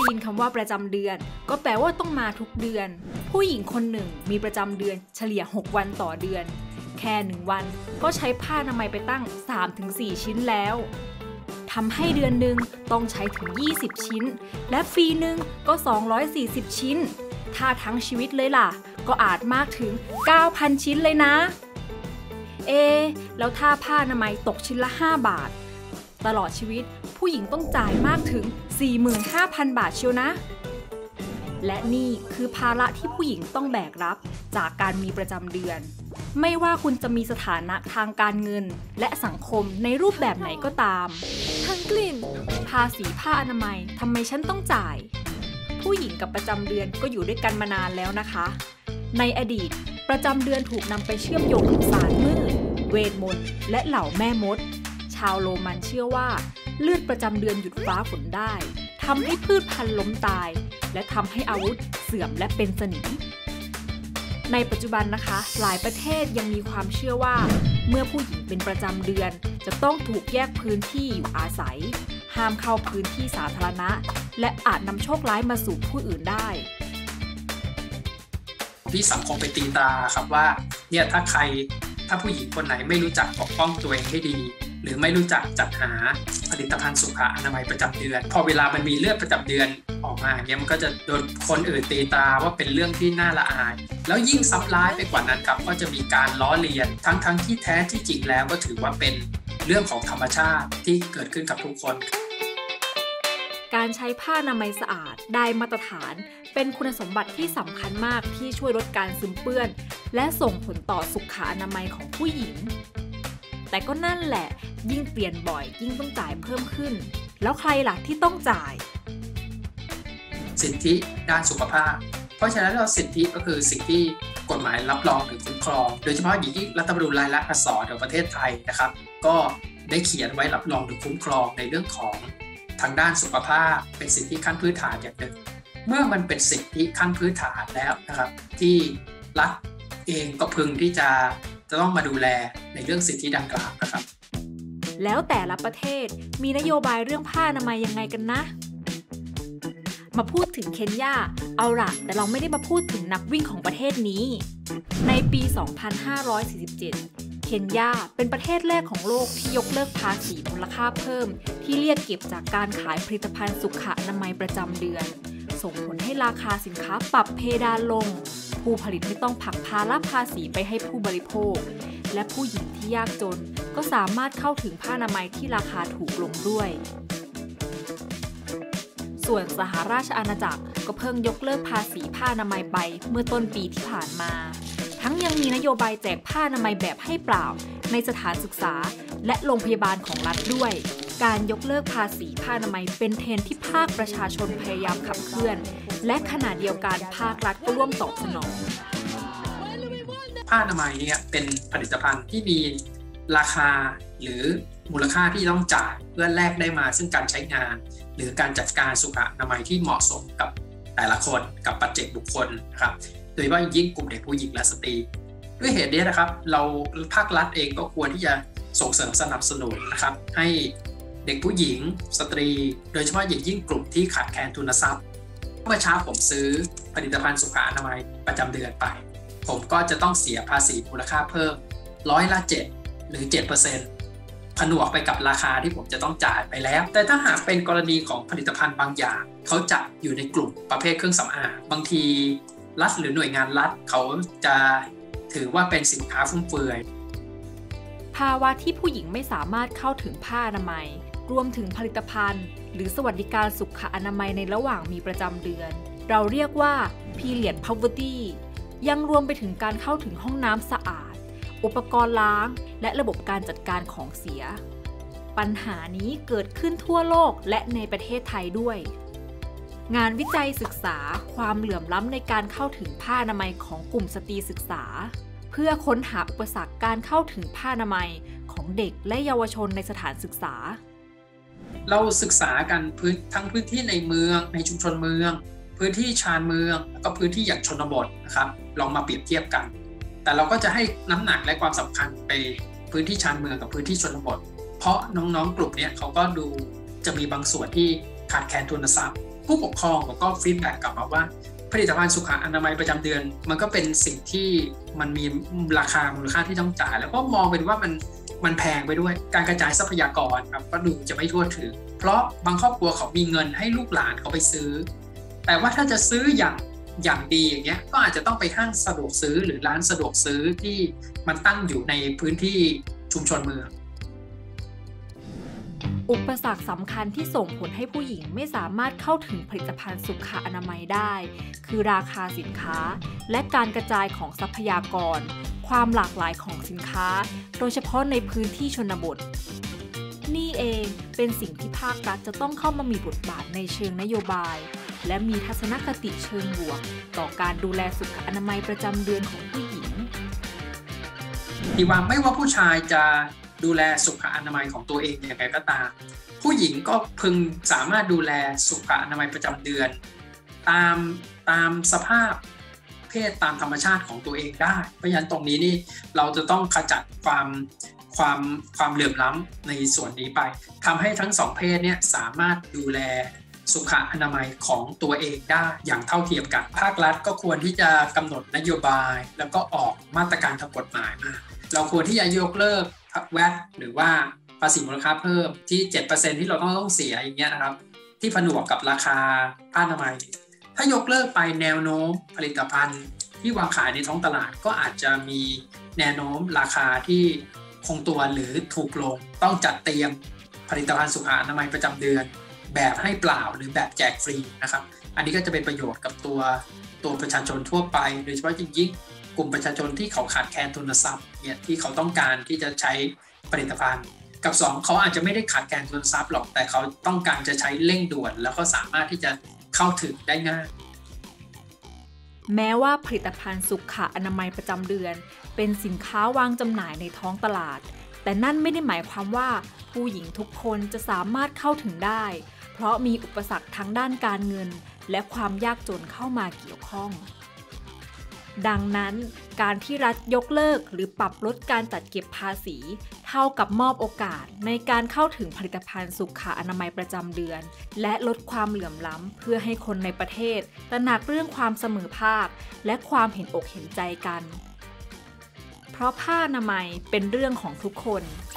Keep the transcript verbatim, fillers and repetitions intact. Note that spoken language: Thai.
ได้ยินคำว่าประจำเดือนก็แปลว่าต้องมาทุกเดือนผู้หญิงคนหนึ่งมีประจำเดือนเฉลี่ยหกวันต่อเดือนแค่หนึ่งวันก็ใช้ผ้าอนามัยไปตั้ง สามถึงสี่ ชิ้นแล้วทำให้เดือนหนึ่งต้องใช้ถึงยี่สิบชิ้นและปีหนึ่งก็สองร้อยสี่สิบชิ้นถ้าทั้งชีวิตเลยล่ะก็อาจมากถึง เก้าพัน ชิ้นเลยนะเอแล้วถ้าผ้าอนามัยตกชิ้นละห้าบาทตลอดชีวิตผู้หญิงต้องจ่ายมากถึง สี่หมื่นห้าพัน บาทเชียวนะและนี่คือภาระที่ผู้หญิงต้องแบกรับจากการมีประจำเดือนไม่ว่าคุณจะมีสถานะทางการเงินและสังคมในรูปแบบไหนก็ตามทั้งกลิ่นภาษีผ้าอนามัยทำไมฉันต้องจ่ายผู้หญิงกับประจำเดือนก็อยู่ด้วยกันมานานแล้วนะคะในอดีตประจำเดือนถูกนำไปเชื่อมโยงกับศาสตร์มืดเวทมนต์และเหล่าแม่มดชาวโรมันเชื่อว่าเลือดประจำเดือนหยุดฟ้าฝนได้ทำให้พืชพันธุ์ล้มตายและทำให้อาวุธเสื่อมและเป็นสนิมในปัจจุบันนะคะหลายประเทศยังมีความเชื่อว่าเมื่อผู้หญิงเป็นประจำเดือนจะต้องถูกแยกพื้นที่อยู่อาศัยห้ามเข้าพื้นที่สาธารณะและอาจนำโชคร้ายมาสู่ผู้อื่นได้ที่สังคมไปตีตราครับว่าเนี่ยถ้าใครถ้าผู้หญิงคนไหนไม่รู้จักปกป้องตัวเองให้ดีหรือไม่รู้จักจัดหาผลิตภัณฑ์สุขอนามัยประจำเดือนพอเวลามันมีเลือดประจำเดือนออกมาอย่างเงี้ยมันก็จะโดนคนอื่นตีตราว่าเป็นเรื่องที่น่าละอายแล้วยิ่งซ้ำร้ายไปกว่านั้นครับก็จะมีการล้อเลียนทั้งทั้งที่แท้ที่จริงแล้วก็ถือว่าเป็นเรื่องของธรรมชาติที่เกิดขึ้นกับทุกคนการใช้ผ้าอนามัยสะอาดได้มาตรฐานเป็นคุณสมบัติที่สำคัญมากที่ช่วยลดการซึมเปื้อนและส่งผลต่อสุขอนามัยของผู้หญิงแต่ก็นั่นแหละยิ่งเปลี่ยนบ่อยยิ่งต้องจ่ายเพิ่มขึ้นแล้วใครล่ะที่ต้องจ่ายสิทธิด้านสุขภาพเพราะฉะนั้นเราสิทธิก็คือสิ่งที่กฎหมายรับรองหรือคุ้มครองโดยเฉพาะอย่างยิ่งรัฐธรรมนูญรายลักษณ์อักษรของประเทศไทยนะครับก็ได้เขียนไว้รับรองหรือคุ้มครองในเรื่องของทางด้านสุขภาพเป็นสิทธิขั้นพื้นฐานอย่างหนึ่งเมื่อมันเป็นสิทธิขั้นพื้นฐานแล้วนะครับที่รัฐเองก็พึงที่จะจะต้องมาดูแลในเรื่องสิทธิดังกล่าวนะครับแล้วแต่ละประเทศมีนโยบายเรื่องผ้าอนามัยยังไงกันนะมาพูดถึงเคนยาเอาล่ะแต่เราไม่ได้มาพูดถึงนักวิ่งของประเทศนี้ในปี สองพันห้าร้อยสี่สิบเจ็ด เคนยาเป็นประเทศแรกของโลกที่ยกเลิกภาษีมูลค่าเพิ่มที่เรียกเก็บจากการขายผลิตภัณฑ์สุขอนามัยประจำเดือนส่งผลให้ราคาสินค้าปรับเพดานลงผู้ผลิตไม่ต้องผลักภาระภาษีไปให้ผู้บริโภคและผู้หญิงที่ยากจนก็สามารถเข้าถึงผ้าอนามัยที่ราคาถูกลงด้วยส่วนสหราชอาณาจักรก็เพิ่งยกเลิกภาษีผ้าอนามัยไปเมื่อต้นปีที่ผ่านมาทั้งยังมีนโยบายแจกผ้าอนามัยแบบให้เปล่าในสถานศึกษาและโรงพยาบาลของรัฐด้วยการยกเลิกภาษีผ้าอนามัยเป็นเทรนด์ที่ภาคประชาชนพยายามขับเคลื่อนและขณะเดียวกันภาครัฐก็ร่วมตอบสนองผ้าอนามัยเนี่ยเป็นผลิตภัณฑ์ที่มีราคาหรือมูลค่าที่ต้องจ่ายเพื่อแลกได้มาซึ่งการใช้งานหรือการจัดการสุขอนามัยที่เหมาะสมกับแต่ละคนกับปัจเจกบุคคลนะครับโดยเฉพาะยิ่งกลุ่มเด็กผู้หญิงและสตรีด้วยเหตุนี้นะครับเราภาครัฐเองก็ควรที่จะส่งเสริมสนับสนุนนะครับให้เด็กผู้หญิงสตรีโดยเฉพาะอย่างยิ่งกลุ่มที่ขาดแคลนทุนทรัพย์เมื่อเช้าผมซื้อผลิตภัณฑ์สุขอนามัยประจำเดือนไปผมก็จะต้องเสียภาษีมูลค่าเพิ่มร้อยละเจ็ดหรือ เจ็ดเปอร์เซ็นต์ ผนวกไปกับราคาที่ผมจะต้องจ่ายไปแล้วแต่ถ้าหากเป็นกรณีของผลิตภัณฑ์บางอย่างเขาจะอยู่ในกลุ่มประเภทเครื่องสำอางบางทีรัฐหรือหน่วยงานรัฐเขาจะถือว่าเป็นสินค้าฟุ่มเฟือยภาวะที่ผู้หญิงไม่สามารถเข้าถึงผ้าอนามัยรวมถึงผลิตภัณฑ์หรือสวัสดิการสุขอนามัยในระหว่างมีประจำเดือนเราเรียกว่า period poverty ยังรวมไปถึงการเข้าถึงห้องน้ำสะอาดอุปกรณ์ล้างและระบบการจัดการของเสียปัญหานี้เกิดขึ้นทั่วโลกและในประเทศไทยด้วยงานวิจัยศึกษาความเหลื่อมล้ำในการเข้าถึงผ้าอนามัยของกลุ่มสตรีศึกษาเพื่อค้นหาอุปสรรคการเข้าถึงผ้าอนามัยของเด็กและเยาวชนในสถานศึกษาเราศึกษากันพื้นทั้งพื้นที่ในเมืองในชุมชนเมืองพื้นที่ชานเมืองแล้วก็พื้นที่อย่างชนบทนะครับลองมาเปรียบเทียบกันแต่เราก็จะให้น้ำหนักและความสำคัญไปพื้นที่ชานเมืองกับพื้นที่ชนบทเพราะน้องๆกลุ่มนี้เขาก็ดูจะมีบางส่วนที่ขาดแคลนทุนทรัพย์ผู้ปกครองก็ฟีดแบ็กกลับมาว่าผลิตภัณฑ์สุขอนามัยประจำเดือนมันก็เป็นสิ่งที่มันมีราคามูลค่าที่ต้องจ่ายแล้วก็มองเป็นว่ามันมันแพงไปด้วยการกระจายทรัพยากรครับก็ดูจะไม่ทั่วถึงเพราะบางครอบครัวเขามีเงินให้ลูกหลานเขาไปซื้อแต่ว่าถ้าจะซื้ออย่างอย่างดีอย่างเงี้ยก็อาจจะต้องไปห้างสะดวกซื้อหรือร้านสะดวกซื้อที่มันตั้งอยู่ในพื้นที่ชุมชนเมืองอุปสรรคสำคัญที่ส่งผลให้ผู้หญิงไม่สามารถเข้าถึงผลิตภัณฑ์สุขอนามัยได้คือราคาสินค้าและการกระจายของทรัพยากรความหลากหลายของสินค้าโดยเฉพาะในพื้นที่ชนบทนี่เองเป็นสิ่งที่ภาครัฐจะต้องเข้ามามีบทบาทในเชิงนโยบายและมีทัศนคติเชิงบวกต่อการดูแลสุขอนามัยประจำเดือนของผู้หญิงที่ว่าไม่ว่าผู้ชายจะดูแลสุขอนามัยของตัวเองอย่างไรก็ตามผู้หญิงก็พึงสามารถดูแลสุขอนามัยประจำเดือนตามตามสภาพเพศตามธรรมชาติของตัวเองได้เพราะฉะนั้นตรงนี้นี่เราจะต้องขจัดความความความเหลื่อมล้ำในส่วนนี้ไปทำให้ทั้งสองเพศเนี่ยสามารถดูแลสุขอนามัยของตัวเองได้อย่างเท่าเทียมกันภาครัฐก็ควรที่จะกำหนดนโยบายแล้วก็ออกมาตรการทางกฎหมายมาเราควรที่จะยกเลิกแวตหรือว่าภาษีมูลค่าเพิ่มที่ เจ็ดเปอร์เซ็นต์ ที่เราต้องต้องเสียอย่างเงี้ยนะครับที่ผนวกกับราคาผ้าอนามัยถ้ายกเลิกไปแนวโน้มผลิตภัณฑ์ที่วางขายในท้องตลาดก็อาจจะมีแนวโน้มราคาที่คงตัวหรือถูกลงต้องจัดเตรียมผลิตภัณฑ์สุขอนามัยประจำเดือนแบบให้เปล่าหรือแบบแจกฟรีนะครับอันนี้ก็จะเป็นประโยชน์กับตัวตัวประชาชนทั่วไปโดยเฉพาะยิ่งกลุ่มประชาชนที่เขาขาดแคลนทุนทรัพย์เนี่ยที่เขาต้องการที่จะใช้ผลิตภัณฑ์กับสองเขาอาจจะไม่ได้ขาดแคลนทุนทรัพย์หรอกแต่เขาต้องการจะใช้เร่งด่วนแล้วก็สามารถที่จะเข้าถึงได้ง่ายแม้ว่าผลิตภัณฑ์สุขอนามัยประจำเดือนเป็นสินค้าวางจำหน่ายในท้องตลาดแต่นั่นไม่ได้หมายความว่าผู้หญิงทุกคนจะสามารถเข้าถึงได้เพราะมีอุปสรรคทางด้านการเงินและความยากจนเข้ามาเกี่ยวข้องดังนั้นการที่รัฐยกเลิกหรือปรับลดการจัดเก็บภาษีเท่ากับมอบโอกาสในการเข้าถึงผลิตภัณฑ์สุขอนามัยประจำเดือนและลดความเหลื่อมล้ำเพื่อให้คนในประเทศตระหนักเรื่องความเสมอภาคและความเห็นอกเห็นใจกันเพราะผ้าอนามัยเป็นเรื่องของทุกคน